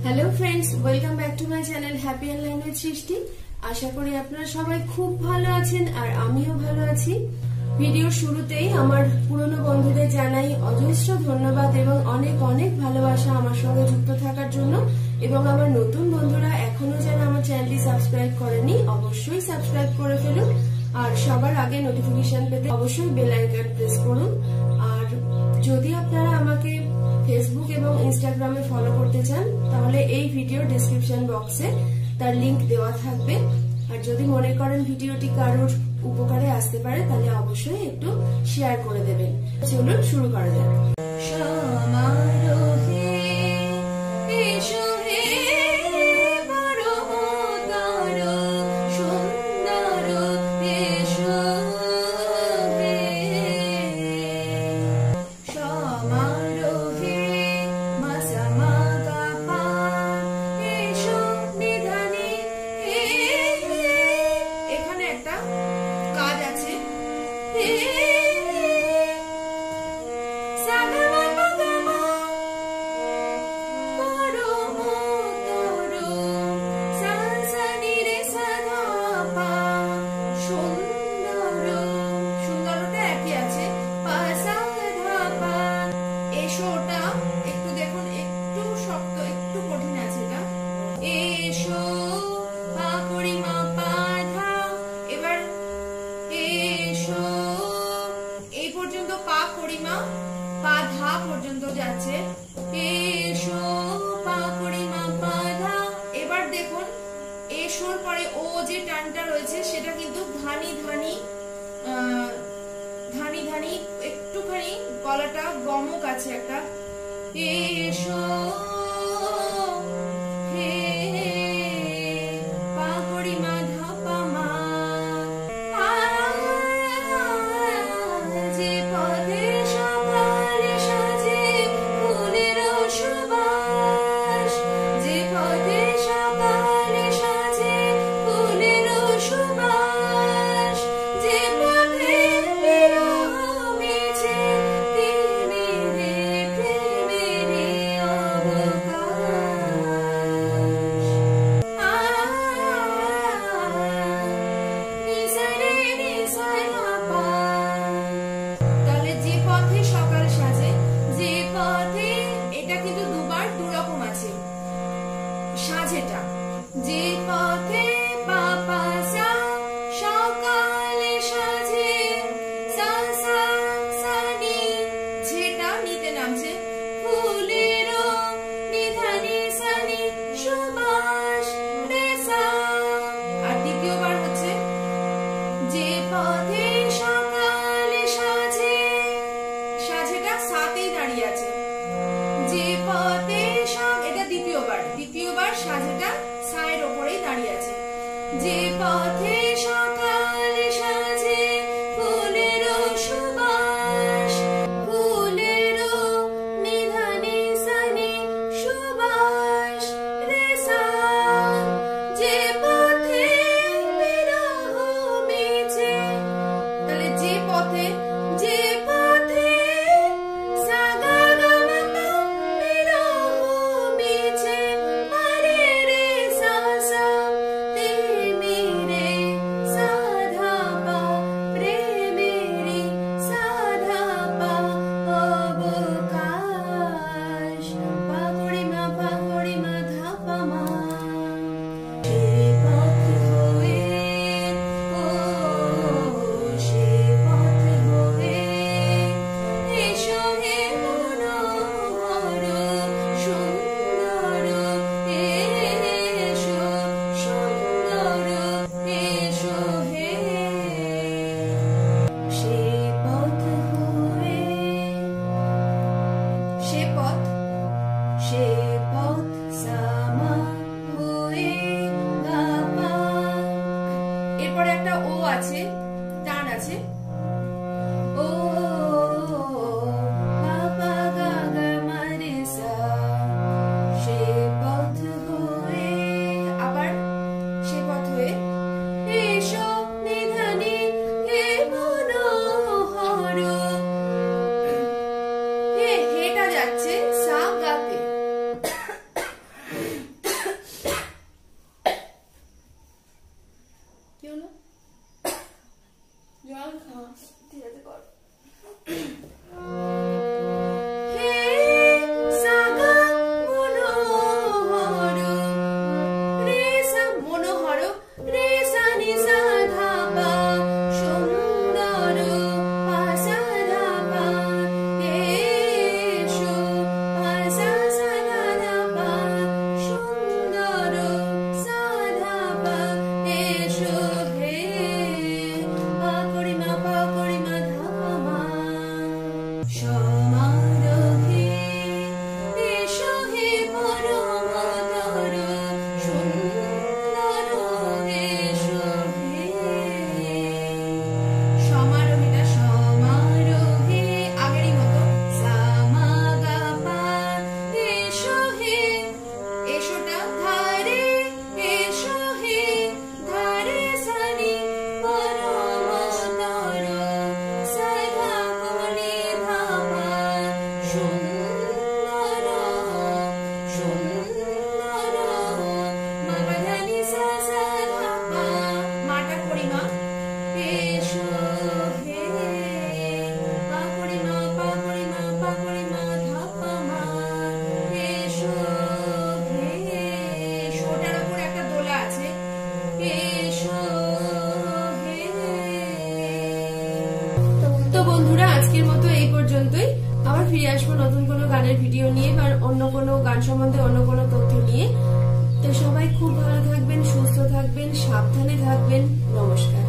Hello friends, welcome back to my channel happy and learn with Srishti. আশা করি আপনারা সবাই খুব ভালো আছেন আর আমিও ভালো আছি। ভিডিওর শুরুতেই আমার পুরনো বন্ধুদের জানাই অজস্র ধন্যবাদ এবং অনেক অনেক ভালোবাসা আমার সঙ্গে যুক্ত থাকার জন্য। এবং আমার নতুন বন্ধুরা এখনো যারা আমার চ্যানেলটি সাবস্ক্রাইব করেনি অবশ্যই সাবস্ক্রাইব করে ফেলুন, আর সবার আগে নোটিফিকেশন পেতে অবশ্যই বেল আইকন প্রেস করুন। আর যদি আপনারা আমাকে ফেসবুক এবং ইনস্টাগ্রামে ফলো করতে চান তাহলে এই ভিডিও ডেসক্রিপশন বক্সে তার লিংক দেওয়া থাকবে। আর যদি মনে করেন ভিডিওটি কারোর উপকারে আসতে পারে তাহলে অবশ্যই একটু শেয়ার করে দেবেন। চলুন শুরু করা যাক। একটুখানি গলাটা গমক আছে একটা। এসো হে পা করি মা ধা পা মা, যে পথে সকালে সাজে ফুলের সুবাস, যে পথে সকালে সাজে ফুলের সুবাস, যে পথে সাজেটা, যে পথে পাপাসা সকালে সাজে সাসা সানি, যেটা নিতে নামছে ফুলের নিধানি সানি সুবাস রেসা। আর দ্বিতীয়বার হচ্ছে যে পথে সকালে সাজে, সাজেটা সাতেই দাঁড়িয়ে আছে, যে পথে এটা দ্বিতীয়বার সাজেটা সায়ের ওপরে আজকের মতো এই পর্যন্তই। আবার ফিরে আসবো নতুন কোনো গানের ভিডিও নিয়ে বা অন্য কোনো গান সম্বন্ধে অন্য কোনো তথ্য নিয়ে। তো সবাই খুব ভালো থাকবেন, সুস্থ থাকবেন, সাবধানে থাকবেন। নমস্কার।